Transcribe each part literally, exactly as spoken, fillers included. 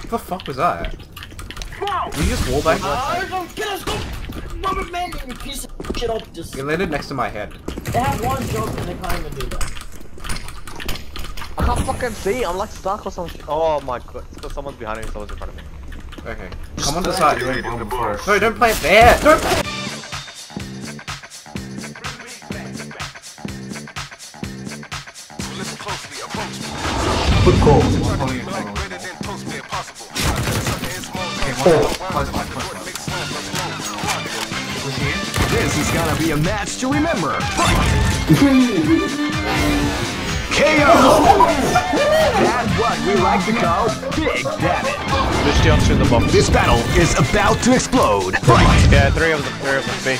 What the fuck was that? You just wallbang? Oh, get us go! Rubber man, you piece of shit up just. You landed next to my head. They have one job and they can't even do that. I can't fucking see. I'm like stuck or something. Oh my god. Someone's behind me. Someone's in front of me. Okay. Come on the side. No, don't play it there. Don't play. Good call. This is gonna be a match to remember. K O! That's what we like to call Big Damage. Christian's in the box. This battle is about to explode. Fight! Yeah, three of them. Three of them. B.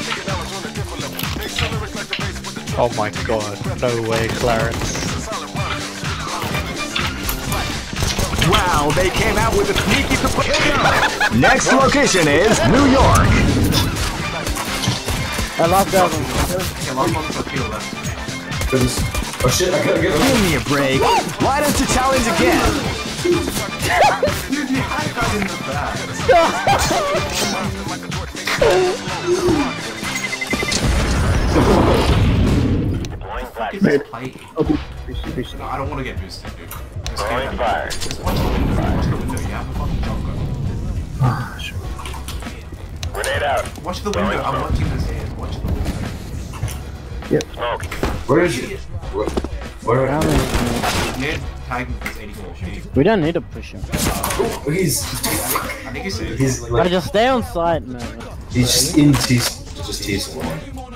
Oh my god. No way, Clarence. Wow, they came out with a sneaky surprise. Next location is New York. I love that one. Oh shit, I gotta get Give me a break. Why don't you challenge again? Dude, you had that in the back. No, I don't want to get boosted, dude. Throwing fire. Just watch the window. Watch the window. You have a fucking shotgun. Grenade out. Watch the window. I'm watching this here. Watch the window. Smoke. Where is he? Where? Where? Ned tagging is eighty-four. We don't need to push him. Oh, he's. I think he's safe. He's I like. just stay on site, man. He's just in T. Just T spawn.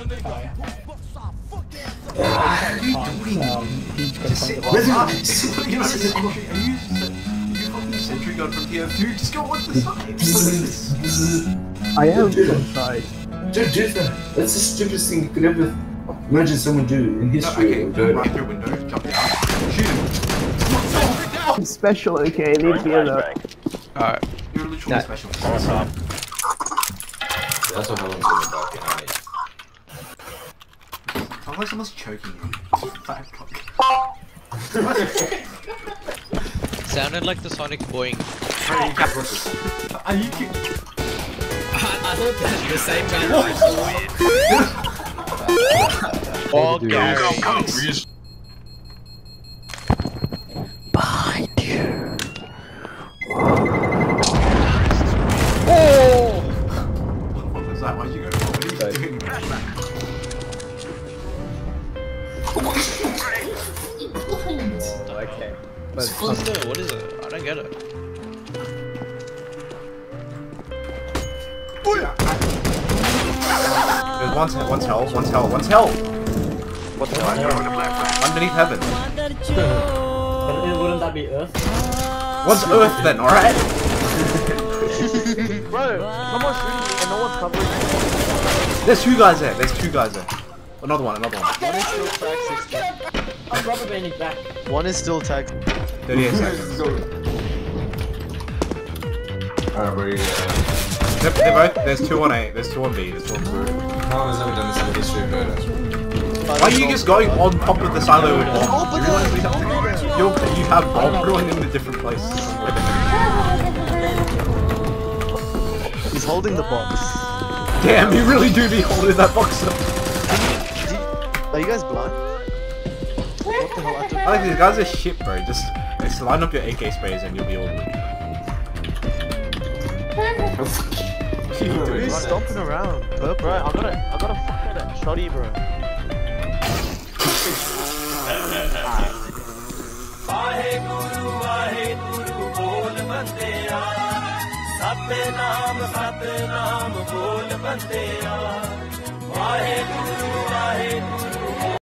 What are you doing? Just sit on up. Just sit on your side. Are you fucking sentry gun from P F two? Just go on the side. I am on site. Dude, dude, that's the stupidest thing you could ever imagine someone do in history. No, okay, right through window, jump down, shoot him. I'm special, okay? Leave me alone. Alright. You're literally Nah. special. That's what Helen's all about behind me. Sounds like someone's choking you. Fat cock. Sounded like the Sonic boing. Are you kidding? I thought that the same guy was Oh, Gary. Behind you. Oh! What was that? Why'd you go? What are you doing? Okay. What's the, what is it? I don't get it. There's one's, one's hell, one's hell, one's hell! What the hell? Underneath heaven. Wouldn't that be Earth? One's earth then, alright? Bro, someone's shooting me and no one's covering me. There's two guys there, there's two guys there. Another one, another one. One is still tagged six I'm rubber banding back. One is still tagged. thirty-eight seconds. Alright, where are you? They're, they're both, there's two on A, there's two on B, there's two on B. No one's ever done this in the history of Bird. Why are you just going on top of the silo with bomb? You realize we have, you you have bomb going in a different place. He's holding the box. Damn, you really do be holding that box up. Are you guys blind? What the hell? I took I think these guys are shit, bro. Just, just line up your A K sprays and you'll be all good. What are you doing? He's stomping around. Bro, bro, I gotta, I gotta fucking shoddy, bro. Satnam Satnam bol bandeya Vaheguru Vaheguru